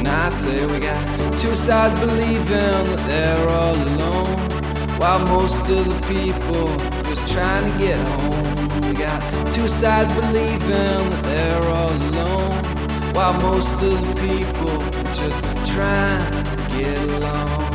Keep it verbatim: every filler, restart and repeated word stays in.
And I say we got two sides believing that they're all alone, while most of the people just trying to get home. We got two sides believing that they're all alone, while most of the people just trying to get along.